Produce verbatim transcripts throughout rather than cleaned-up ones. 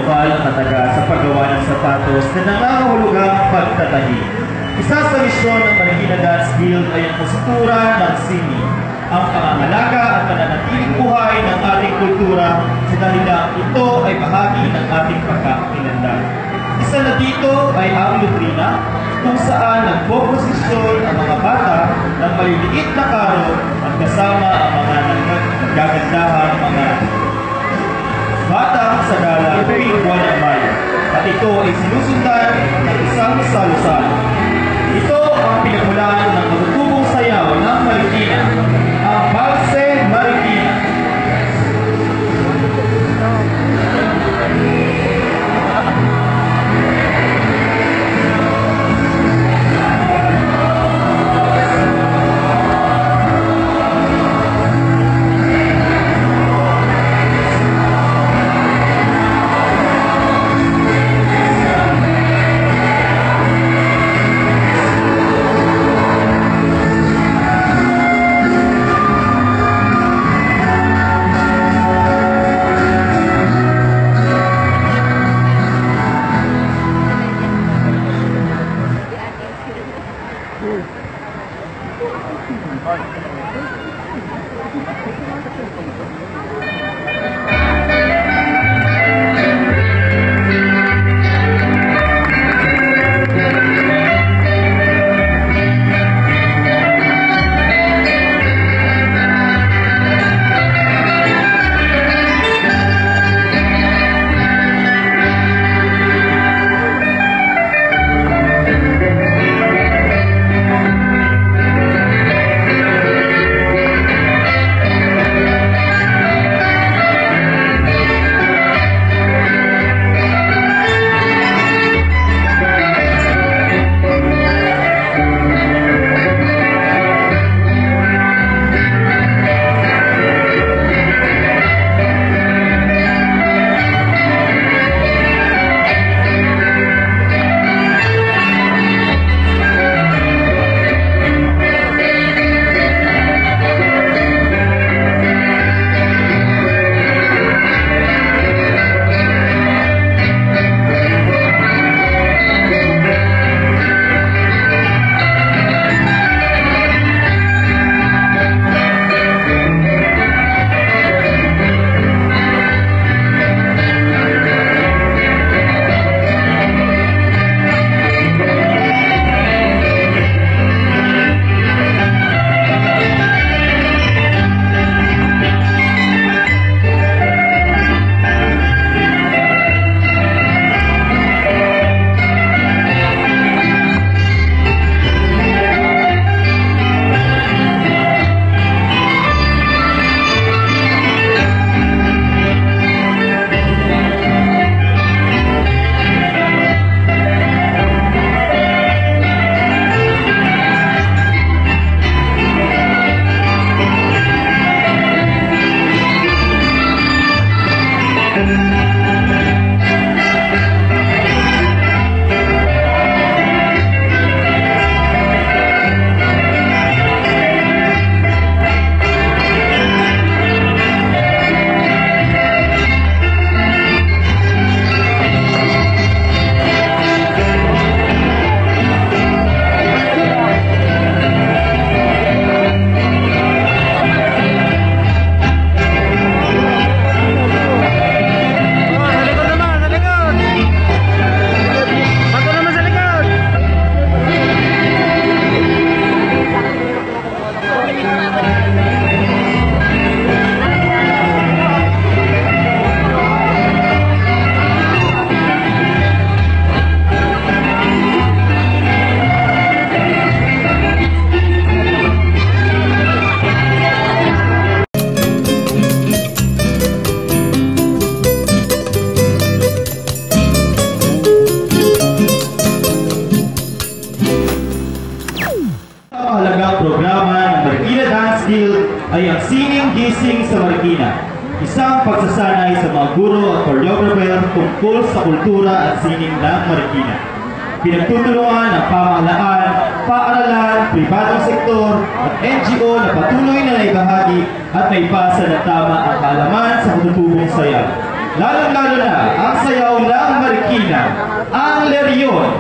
formal na kataga sa paggawa ng sapatos na nangangahulugang pagtatahi. Isa sa misyon ng Marikina Dance Guild ay ang postura ng sini, ang pangangalaga at pananatiling buhay ng ating kultura sa dahilan ito ay bahagi ng ating pagkakakilanlan. Isa na dito ay ang lutrina, kung saan nagpo-procession ang mga bata ng maliliit na karo at kasama ang mga nagagandahan mga bata sa gala tuwing buwan ng Mayo. At ito ay sinusundan ng isang salusan. Ito ang pinagmulan ng matutubong sayaw ng Marikina, ang Balse Marikina. ay ang Singing Gising sa Marikina, isang pagsasanay sa mga guro at choreographer tungkol sa kultura at sining ng Marikina. Pinagtutulungan ng pamahalaan, paaralan, pribadong sektor at N G O na patuloy na naibahagi at naipasa na tama ang kaalaman sa katutubong sayaw. Lalong-lalo na ang sayaw ang Lerion.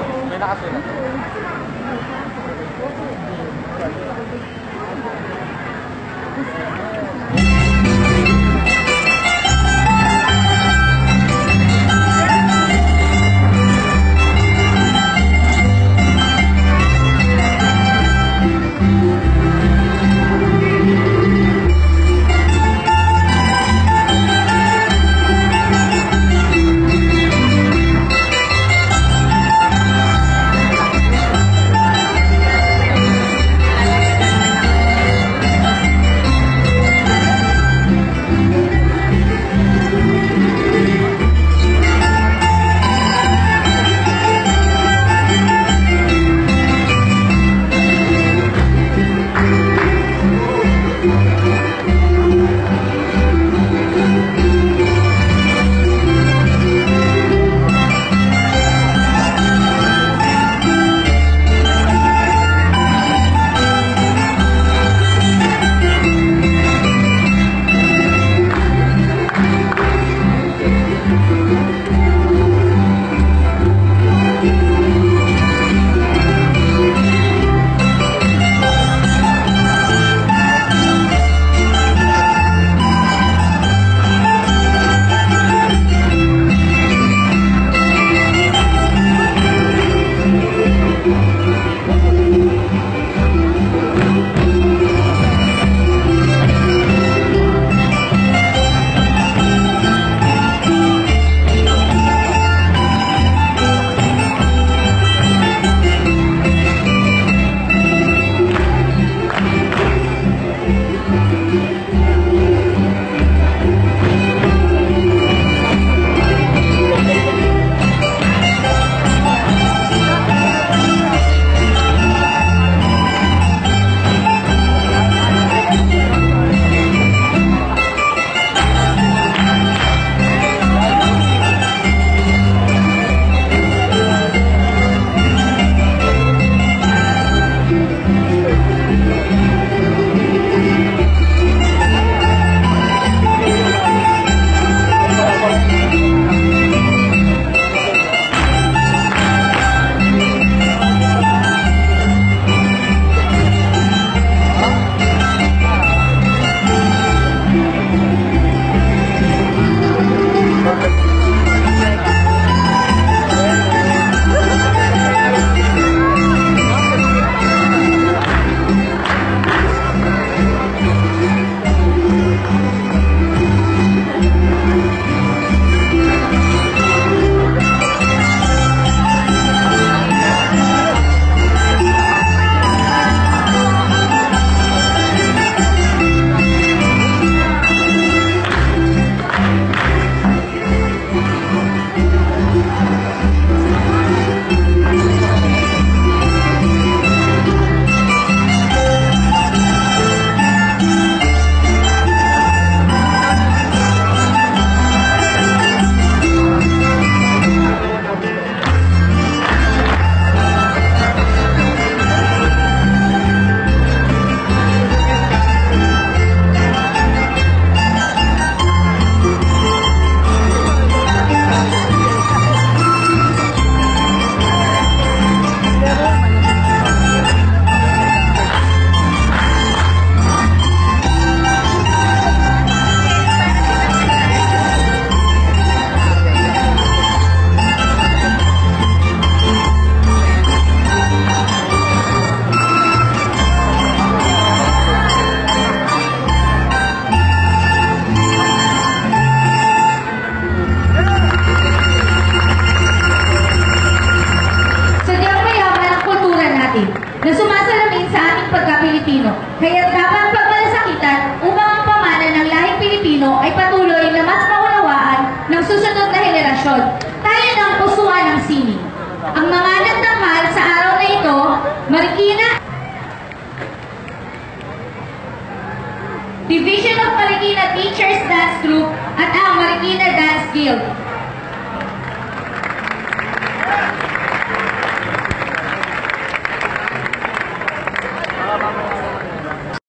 Pilipino. Kaya dapat pagmalasakitan upang ang pamana ng lahing Pilipino ay patuloy na mas maunawaan ng susunod na henerasyon. Tayo ng pusuan ng sining. Ang mga nagtanghal sa araw na ito, Marikina, Division of Marikina Teachers Dance Group at ang Marikina Dance Guild.